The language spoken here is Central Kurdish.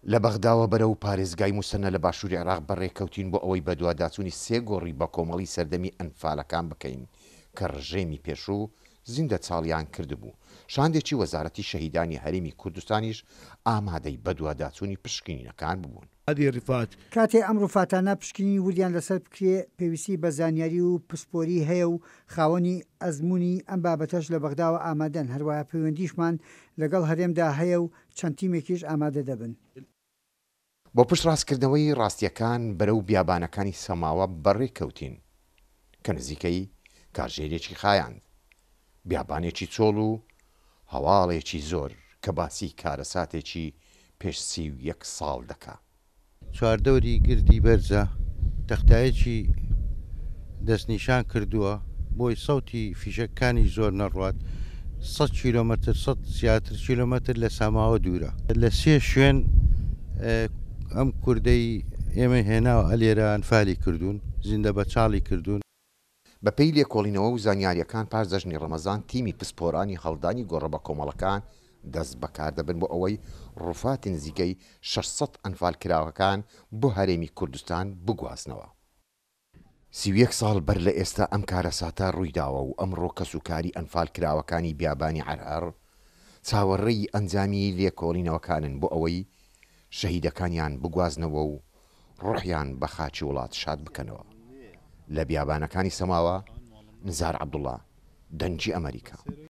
لە بەغداوە بەرەو پارێزگای موسەنە لە باشووری عێراق بەڕێکەوتین بۆ ئەوەی بە دوواداچوونی 3 گۆڕی بە کۆمەڵی سەردەمی ئەنفالەکان بکەین کە ڕژێمی پێشوو زیندە چاڵیان کردبوو. شاندێکی وەزارەتی شەهیدانی هەرێمی کوردستانیش ئامادەی بە دوواداچوونی پشکنینەکان ببوون. کاتێ ئەم ڕووفاتانە پشکنی وریان لەسەر بکرێ پێویستی بە زانیاری و پسپۆری هەیە و خاوەنی ئەزمموی ئەم بابەتەش لە بەغداوە ئامادەن، هەروایە پەیوەندیشمان لەگەڵ هەرێمدا هەیە و چەند تیمێکیش ئامادە دەبن. بۆ پشت ڕاستکردنەوەی ڕاستیەکان بەرەو بیابانەکانی سەماوە بەڕێکەوتین کە نزیکەی کارژێرێکی خایاند، بیابانێکی چۆڵ و هەواڵێکی زۆر کە باسی کارەساتێکی پێش 31 ساڵ دەکا. چواردەوری گردی بەرزە تەختایەکی دەستنیشان کردووە بۆی سەوتی فیشەکانی زۆر نەڕوات 100 کیلۆمەتر 100 زیاتر کیلۆمەتر لە سەماوە دوورە لە 3 شوێن ئەم کوردەی ئێمە هێناوە ئەلێرە ئەنفالی کردوون، زیندە بە چاڵی کردوون. بەپێی لێکۆڵینەوە و زانیاریەکان پاش جەژنی ڕەمەزان تیمی پسپۆرانی هەڵدانی گۆڕە بە کۆمەڵەکان دەست بەکار دەبن بۆ ئەوەی ڕووفاتی نزیکەی 600 ئەنفال کراوەکان بۆ هەرێمی کوردستان بگوازنەوە. 31 ساڵ بەر لە ئێستا ئەم کارەساتە ڕوویداوە و ئەمڕۆ کەسوکاری ئەنفال کراوەکانی بیابانی عەرعەر چاوەڕێی ئەنجامی لێکۆڵینەوەکانن بۆ ئەوەی شەهیدەکانیان بگوازنەوە و ڕوحیان بە خاچی وڵات شاد بکەنەوە. لە بیابانەکانی سەماوە نزار عەبدوڵڵا، دەنگی ئەمریکا.